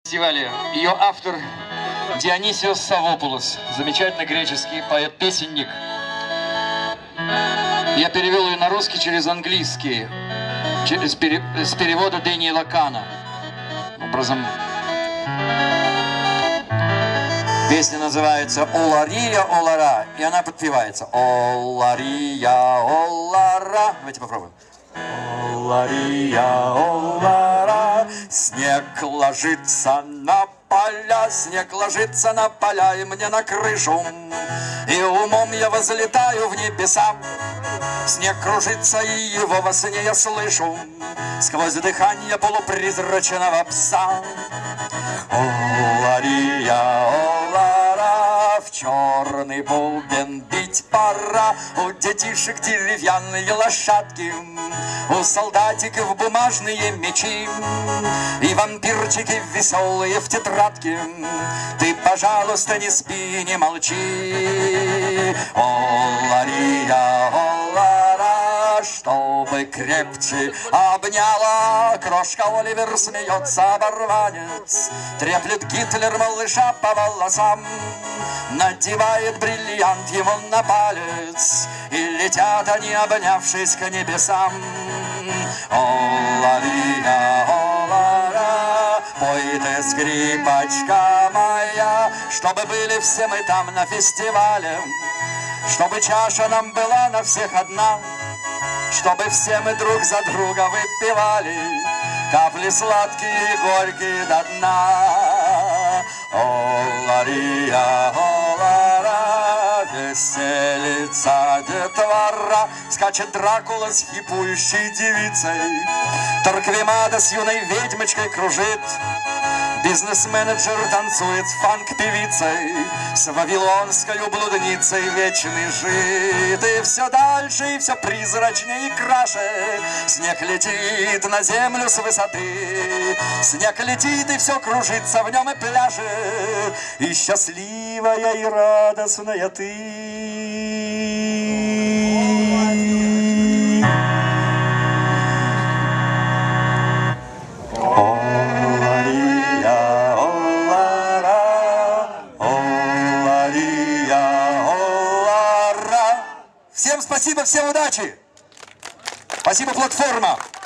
Фестивале. Ее автор Дионисиос Саввопулос, замечательный греческий поэт-песенник. Я перевел ее на русский через английский, с перевода Дэниела Кана. Образом, песня называется «Олария, олара», и она подпевается «Олария, олара». Давайте попробуем. Олария, олара, снег ложится на поля, снег ложится на поля и мне на крышу, и умом я возлетаю в небеса. Снег кружится, и его во сне я слышу сквозь дыхание полупризрачного пса. Олария, олара, в черный бубен бить пора. У детишек деревянные лошадки, у солдатиков бумажные мечи, и вампирчики веселые в тетрадке. Ты, пожалуйста, не спи, не молчи. Олария, олара, чтобы крепче обняла. Крошка Оливер смеется, оборванец, треплет Гитлер малыша по волосам, надевает бриллиант ему на палец, и летят они, обнявшись, к небесам. Олария, олара, пой ты, скрипочка моя, чтобы были все мы там на фестивале, чтобы чаша нам была на всех одна, чтобы все мы друг за друга выпивали капли сладкие и горькие до дна. Олария, олара, веселится детвора, скачет Дракула с хипующей девицей, Торквемада с юной ведьмочкой кружит, бизнес-менеджер танцует с фанк-певицей, с вавилонской блудницей вечный жит. И все дальше, и все призрачнее и краше, снег летит на землю с высоты, снег летит, и все кружится в нем и пляшет, и счастливая и радостная ты. Всем спасибо, всем удачи! Спасибо, платформа!